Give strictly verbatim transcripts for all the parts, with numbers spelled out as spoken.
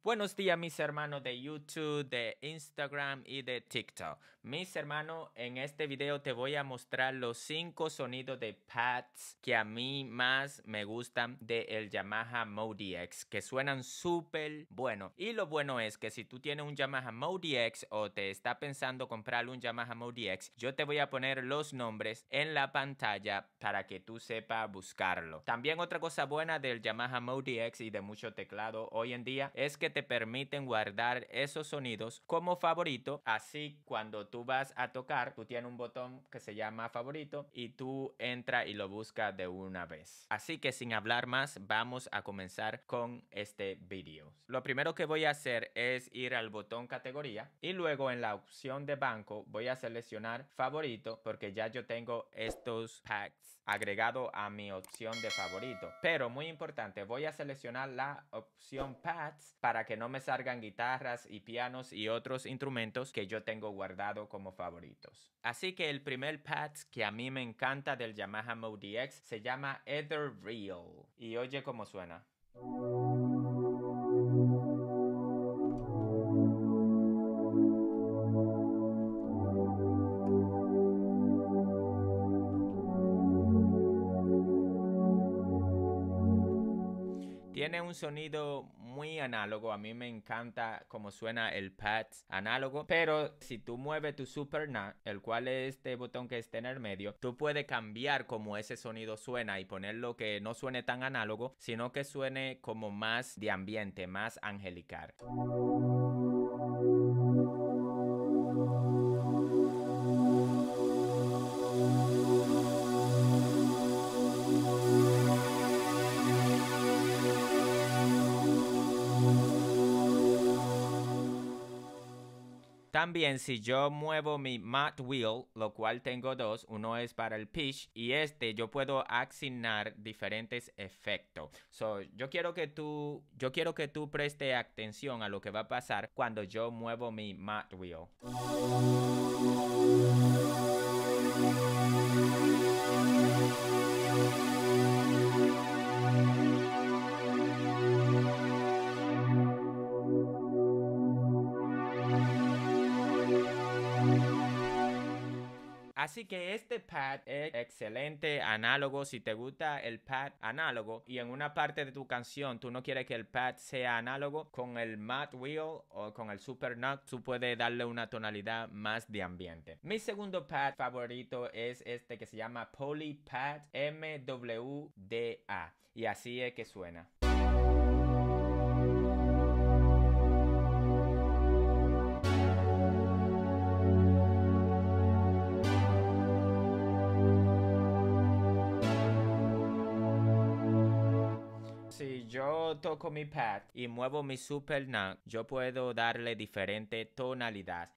Buenos días, mis hermanos de YouTube, de Instagram y de TikTok. Mis hermanos, en este video te voy a mostrar los cinco sonidos de pads que a mí más me gustan del Yamaha Modi X, que suenan súper bueno. Y lo bueno es que si tú tienes un Yamaha Modi X o te está pensando comprar un Yamaha Modi X, yo te voy a poner los nombres en la pantalla para que tú sepas buscarlo. También otra cosa buena del Yamaha Modi X y de mucho teclado hoy en día es que te permiten guardar esos sonidos como favorito. Así cuando tú vas a tocar, tú tienes un botón que se llama favorito y tú entras y lo buscas de una vez. Así que sin hablar más, vamos a comenzar con este video. Lo primero que voy a hacer es ir al botón categoría y luego en la opción de banco voy a seleccionar favorito porque ya yo tengo estos packs agregado a mi opción de favorito. Pero muy importante, voy a seleccionar la opción pads para que no me salgan guitarras y pianos y otros instrumentos que yo tengo guardado como favoritos. Así que el primer pad que a mí me encanta del Yamaha Modi X se llama Ether Real y oye cómo suena. Tiene un sonido muy análogo, a mí me encanta cómo suena el pad análogo, pero si tú mueves tu Super N A C, el cual es este botón que está en el medio, tú puedes cambiar cómo ese sonido suena y ponerlo que no suene tan análogo, sino que suene como más de ambiente, más angelical. También si yo muevo mi Mat Wheel, lo cual tengo dos, uno es para el pitch y este yo puedo asignar diferentes efectos. So, yo quiero que tú, yo quiero que tú preste atención a lo que va a pasar cuando yo muevo mi Mat Wheel. Así que este pad es excelente análogo. Si te gusta el pad análogo y en una parte de tu canción tú no quieres que el pad sea análogo, con el Mat Wheel o con el Super N A C tú puedes darle una tonalidad más de ambiente. Mi segundo pad favorito es este que se llama Polypad M W D A y así es que suena. Si yo toco mi pad y muevo mi Super N A C, yo puedo darle diferente tonalidad.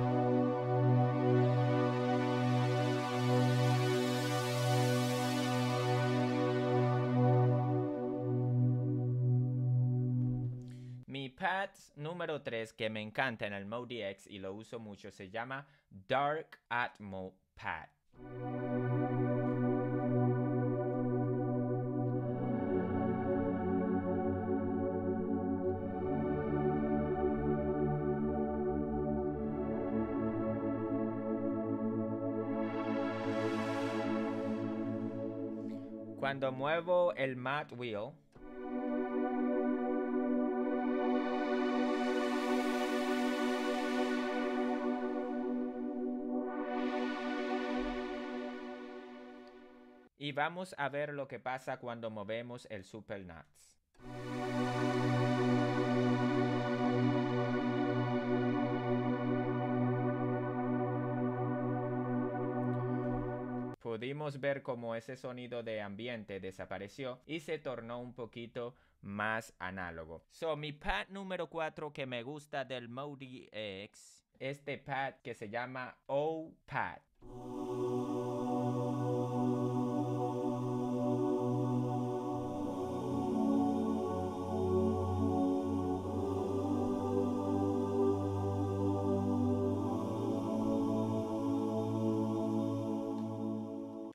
Mi pad número tres que me encanta en el Modi X y lo uso mucho se llama Dark Atmo Pad. Cuando muevo el Mat Wheel, y vamos a ver lo que pasa cuando movemos el Super N A C. Pudimos ver cómo ese sonido de ambiente desapareció y se tornó un poquito más análogo. So, mi pad número cuatro que me gusta del Modi X, este pad que se llama O-Pad.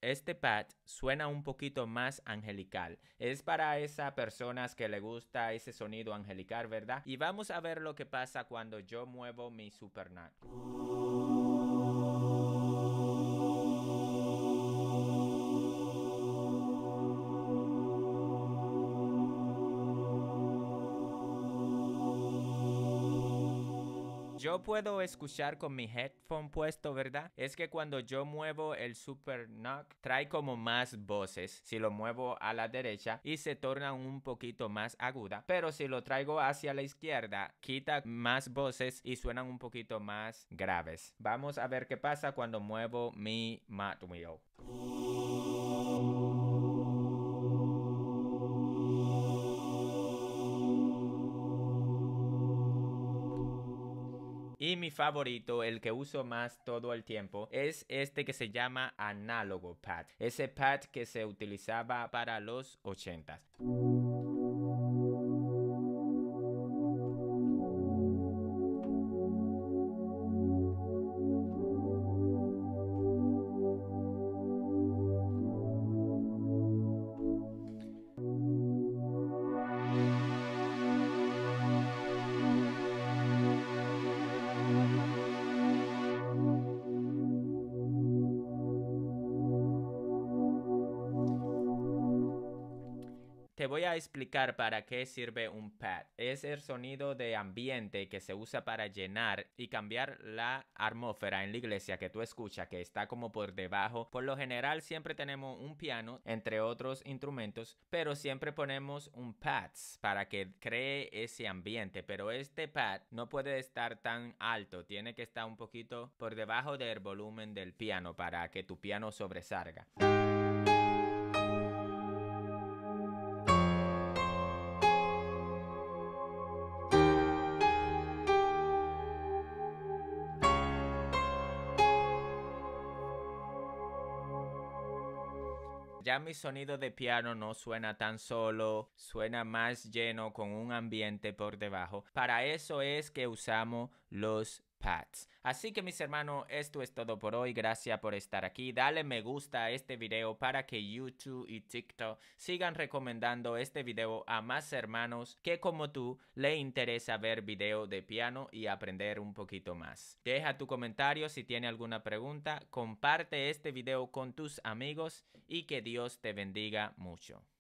este pad suena un poquito más angelical. Es para esas personas que le gusta ese sonido angelical, ¿verdad? Y vamos a ver lo que pasa cuando yo muevo mi Super N U C. Yo puedo escuchar con mi headphone puesto, ¿verdad? Es que cuando yo muevo el Super N U C, trae como más voces. Si lo muevo a la derecha y se torna un poquito más aguda. Pero si lo traigo hacia la izquierda, quita más voces y suenan un poquito más graves. Vamos a ver qué pasa cuando muevo mi Mat Wheel. Y mi favorito, el que uso más todo el tiempo, es este que se llama análogo pad. Ese pad que se utilizaba para los ochentas. Te voy a explicar para qué sirve un pad. Es el sonido de ambiente que se usa para llenar y cambiar la atmósfera en la iglesia que tú escuchas, que está como por debajo. Por lo general siempre tenemos un piano, entre otros instrumentos, pero siempre ponemos un pad para que cree ese ambiente. Pero este pad no puede estar tan alto, tiene que estar un poquito por debajo del volumen del piano para que tu piano sobresalga. Ya mi sonido de piano no suena tan solo, suena más lleno con un ambiente por debajo. Para eso es que usamos los pads. Así que mis hermanos, esto es todo por hoy. Gracias por estar aquí. Dale me gusta a este video para que YouTube y TikTok sigan recomendando este video a más hermanos que como tú le interesa ver video de piano y aprender un poquito más. Deja tu comentario si tiene alguna pregunta. Comparte este video con tus amigos y que Dios te bendiga mucho.